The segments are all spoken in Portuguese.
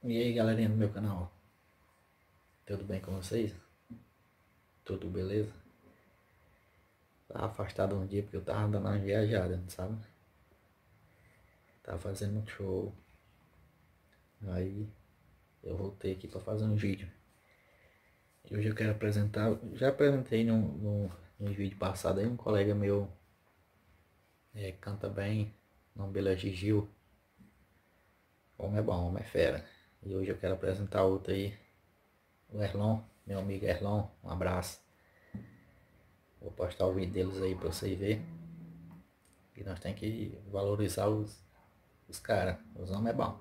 E aí, galerinha do meu canal, tudo bem com vocês? Tudo beleza? Tava afastado um dia porque eu tava dando uma viajada, sabe? Tava fazendo um show. Aí eu voltei aqui pra fazer um vídeo. E hoje eu quero apresentar, já apresentei no vídeo passado aí, um colega meu canta bem, o nome dele é Gigil. O homem é bom, o homem é fera. E hoje eu quero apresentar outro aí, o Erlon, meu amigo Erlon, um abraço. Vou postar o vídeo deles aí pra vocês verem. E nós temos que valorizar os caras. Os homens é bom.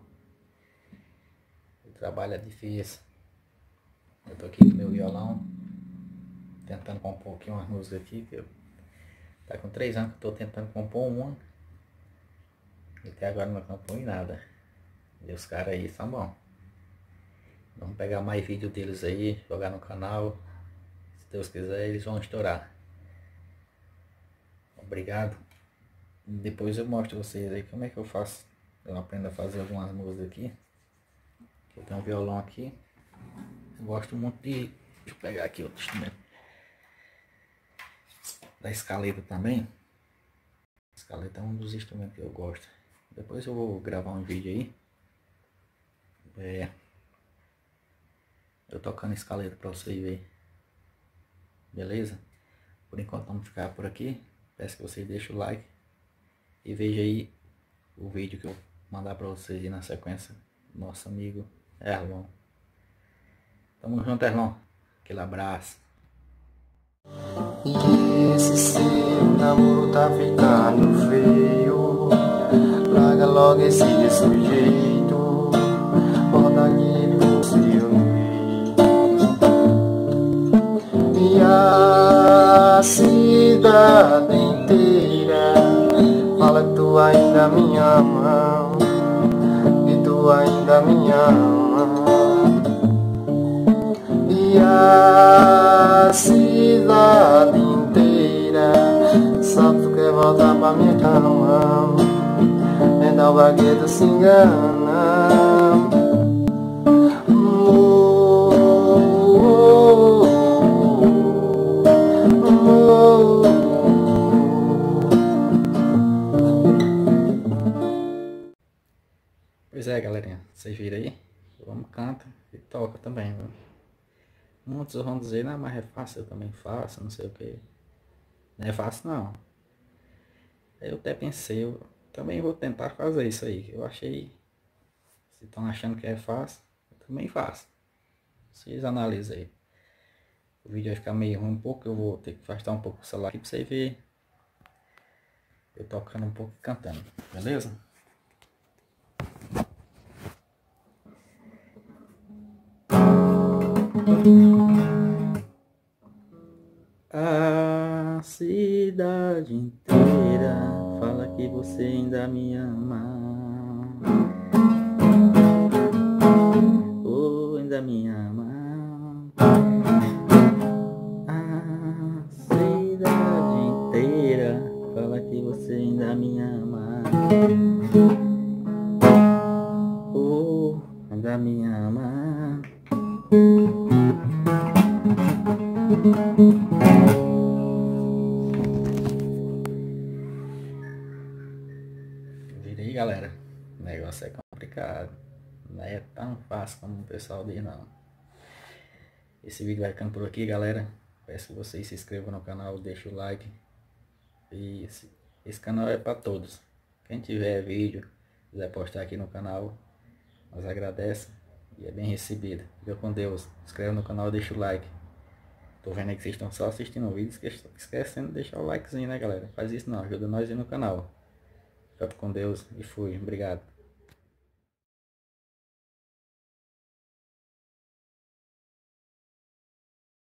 O trabalho é difícil. Eu tô aqui com meu violão, tentando compor aqui umas músicas aqui. Tá com 3 anos que eu tô tentando compor uma. E até agora não compõe nada. E os caras aí são bons. Vamos pegar mais vídeo deles aí, jogar no canal. Se Deus quiser, eles vão estourar. Obrigado. Depois eu mostro vocês aí como é que eu faço. Eu aprendo a fazer algumas músicas aqui. Eu tenho um violão aqui. Eu gosto muito de... Deixa eu pegar aqui outro instrumento. Da escaleta também. A escaleta é um dos instrumentos que eu gosto. Depois eu vou gravar um vídeo aí. Eu tocando escaleta pra vocês verem. Beleza? Por enquanto vamos ficar por aqui. Peço que vocês deixem o like. E veja aí o vídeo que eu mandar pra vocês aí na sequência. Nosso amigo Erlon. Tamo junto, Erlon. Aquele abraço. E esse seu namoro tá ficando feio. Larga logo esse sujeito. Bota aqui pro ciúme. E a cidade inteira fala que tu ainda me ama, que tu ainda me ama. E a cidade inteira só tu quer voltar pra minha cama. Então o vagueiro se engana. Pois é, galerinha, vocês viram aí? O homem canta e toca também, viu? Muitos vão dizer, não, mas é fácil, eu também faço, não sei o que. Não é fácil não. Eu até pensei, eu também vou tentar fazer isso aí. Eu achei, se estão achando que é fácil, eu também faço. Vocês analisem aí. O vídeo vai ficar meio ruim um pouco, eu vou ter que afastar um pouco o celular aqui pra você ver. Eu tocando um pouco e cantando, beleza? A cidade inteira fala que você ainda me ama. Oh, ainda me ama. A cidade inteira fala que você ainda me ama. Oh, ainda me ama. Vira aí, galera. O negócio é complicado. Não é tão fácil como o pessoal diz, não. Esse vídeo vai ficando por aqui, galera. Peço que vocês se inscrevam no canal, deixem o like. E esse canal é para todos. Quem tiver vídeo, quiser postar aqui no canal, nós agradecemos e é bem recebido. Fica com Deus. Se inscreve no canal, deixa o like. Tô vendo aí que vocês estão só assistindo o vídeo, esquecendo de deixar o likezinho, né, galera? Faz isso não, ajuda nós aí no canal. Fica com Deus e fui. Obrigado.